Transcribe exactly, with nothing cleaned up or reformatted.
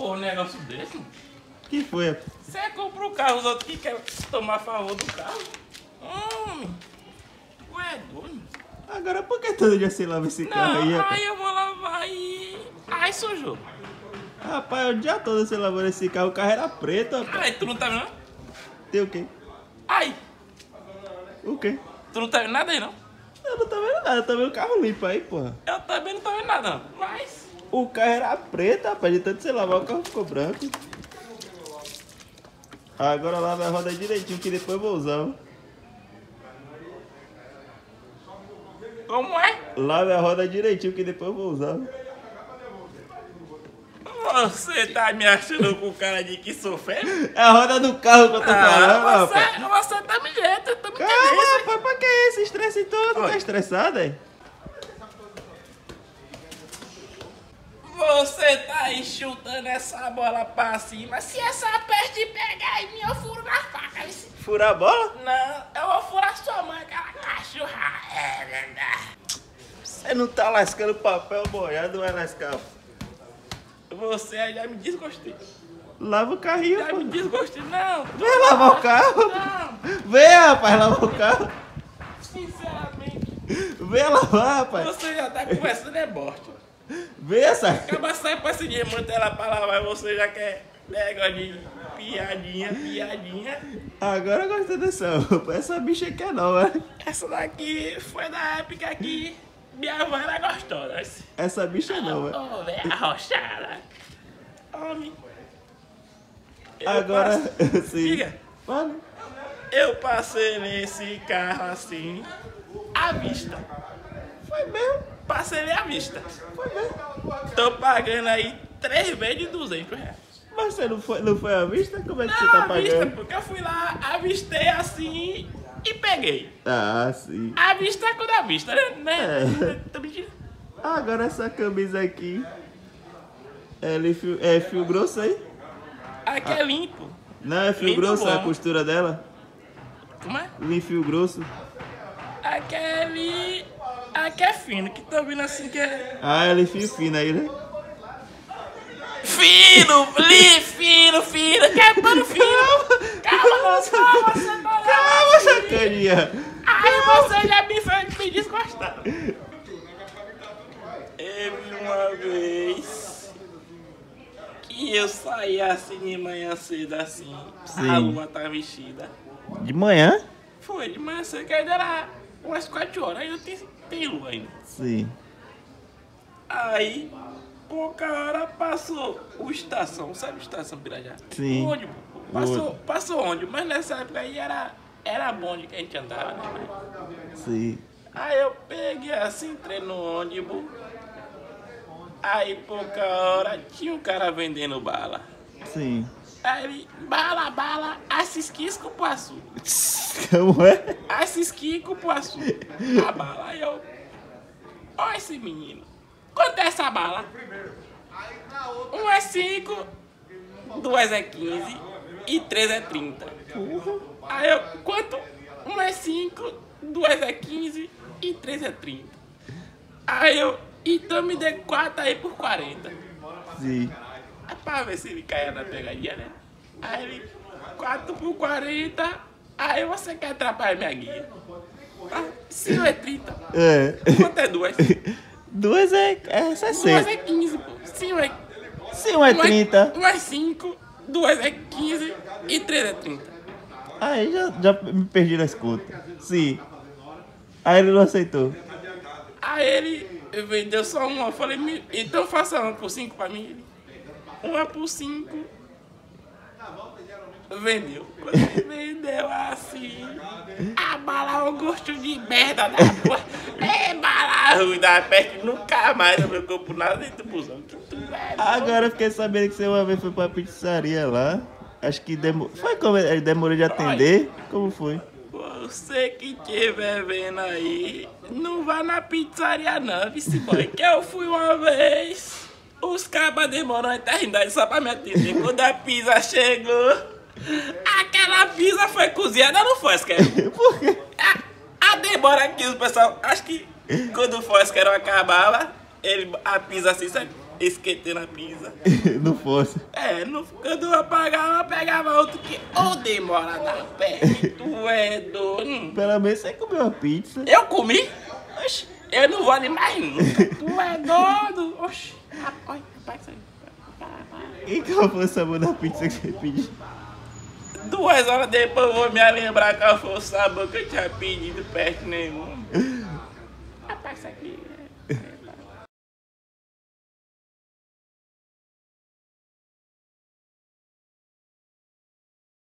Pô, um negócio desse. Que foi? Você compra o carro, os outros que querem tomar favor do carro. Homem. Ué, é doido. Agora por que todo dia você lava esse carro aí, Não, rapaz? aí eu vou lavar e... Aí sujou. Rapaz, o dia todo você lavando esse carro, o carro era preto, rapaz. Aí, tu não tá vendo? Tem o quê? Aí, O quê? tu não tá vendo nada aí, não? Eu não tô vendo nada, eu tô vendo o carro limpo aí, porra. Eu também não tô vendo nada, não. Mas... O carro era preto, rapaz, de tanto você lavar o carro ficou branco. Agora lava a roda direitinho que depois eu vou usar. Viu? Como é? Lave a roda direitinho que depois eu vou usar. Viu? Você tá me achando com cara de que sou feio? É a roda do carro que eu tô falando, Ah, você, rapaz. você tá me jeito, eu tô me Calma, entendendo. rapaz, pra que esse estresse todo? Oi. Tá estressado, é? Você tá aí chutando essa bola pra cima. Se essa peste pegar em mim, eu furo na faca. Esse... Furar a bola? Não, eu vou furar sua mãe, aquela cachorra. É verdade. Você não tá lascando papel molhado, vai lascar. Você aí já me desgostei. Lava o carrinho, Já pô. me desgostei. Não. Vem lavar o carro. Não, Vem, rapaz, lavar o carro. sinceramente. Vem lavar, rapaz. Você já tá conversando é bosta. Vem essa. Acaba saindo pra esse dia, manda ela pra lavar e você já quer negócio de piadinha, piadinha. Agora eu gostei dessa roupa. Essa bicha aqui é nova. Essa daqui foi da época que minha avó era gostosa. Essa bicha é nova. Ô, velho, arrochada. Homem. Eu Agora, passe- sim. Diga, Fala. eu passei nesse carro assim, à vista. Foi mesmo. Passei à vista. Foi mesmo. Tô pagando aí três vezes de duzentos reais. Mas você não foi, não foi à vista? Como é que você Não, tá à vista, pagando? porque eu fui lá, avistei assim e peguei. Ah, sim. A vista é quando a vista, né? É. Tô mentindo. Agora essa camisa aqui. É, li- fio, é fio grosso aí? Aqui é limpo. Não, é fio Lindo grosso a bom. costura dela? Como é? Li fio grosso. Aquele. Aqui é fino, que tô vendo assim que é. Ah, é li fio fino aí, né? Fino! Li, fino, fino! Que é pano fino! Calma, não, calma, você tá lá. Calma, sacaninha. Aí você já me fez me desgostar. Teve uma vez que eu saí assim de manhã cedo assim, Sim. a lua tá mexida. De manhã? Foi de manhã cedo, que ainda era umas quatro horas, ainda tem, tem lua ainda. Sim. Aí, pouca hora passou o estação, sabe estação Pirajá? Sim. O ônibus. Passou, passou ônibus, mas nessa época aí era, era bonde que a gente andava, né? Sim. Aí eu peguei assim, entrei no ônibus. Aí pouca hora tinha um cara vendendo bala. Sim. Aí ele, bala, bala, assisquis com poaçu. Como é? Assisquis com poaçu. A bala. Aí eu, ó esse menino. Quanto é essa bala? Um é cinco, duas é quinze e três é trinta. Aí eu, quanto? Um é cinco, duas é quinze e três é trinta. Aí eu, então me dê quatro aí por quarenta. Sim. É pra ver se ele caia na pegadinha, né? Aí ele, quatro por quarenta, aí você quer atrapalhar minha guia. Ah, cinco é trinta. É. Quanto é duas? Duas é, é Duas sessenta. é quinze, pô. cinco é... Sim, um é trinta. Um é cinco, duas é quinze e três é trinta. Aí já, já me perdi nas contas. Sim. Aí ele não aceitou. Aí ele vendeu só uma. Eu falei, "Me- então faça uma por cinco pra mim. Ele, uma por cinco. Vendeu. Quando ele vendeu assim. A bala é um gosto de merda da porra. É bala ruim da peste. Nunca mais eu não compro nada dentro do busão. Que tu é, Agora eu fiquei sabendo que você uma vez foi pra pizzaria lá. Acho que demorou. Foi como ele demorou de atender? Como foi? Você que estiver vendo aí, não vá na pizzaria não, vice boy. Que eu fui uma vez, os cabas demoram a eternidade só pra me atender. Quando a pizza chegou, aquela pizza foi cozinhada no Fosquero. Por quê? A, a demora aqui, o pessoal, acho que quando o Fosquero acabava, ele, a pizza assim, sabe? esquentando a pizza. Não fosse. É, não, quando eu apagava, pegava outro que ou demora da perna. Tu é doido. Pelo menos você comeu uma pizza. Eu comi? Oxi, eu não vou demais nunca. Tu é doido. Oxi, rapaz, rapaz, isso aí. E qual foi o sabor da pizza que você pediu? Duas horas depois eu vou me lembrar qual foi o sabor que eu tinha pedido perto nenhum.